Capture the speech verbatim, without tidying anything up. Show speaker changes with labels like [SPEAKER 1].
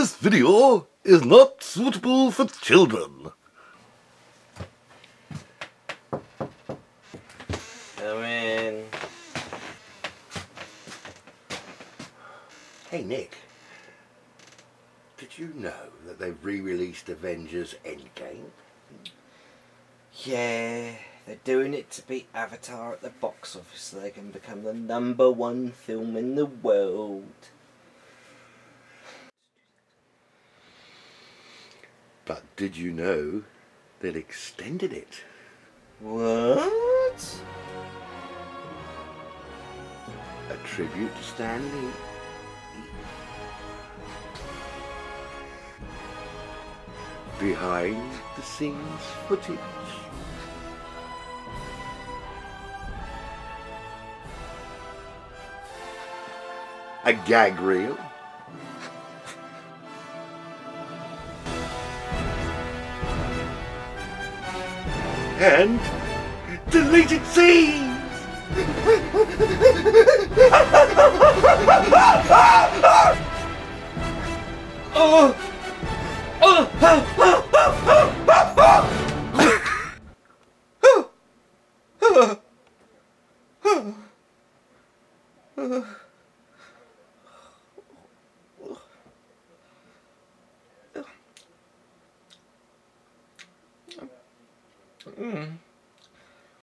[SPEAKER 1] This video is not suitable for children.
[SPEAKER 2] Come in.
[SPEAKER 1] Hey Nick, did you know that they've re-released Avengers Endgame?
[SPEAKER 2] Yeah, they're doing it to beat Avatar at the box office so they can become the number one film in the world.
[SPEAKER 1] But did you know they'd extended it?
[SPEAKER 2] What?
[SPEAKER 1] A tribute to Stan Lee. Behind the scenes footage. A gag reel. And deleted scenes. Oh. Oh. Mm.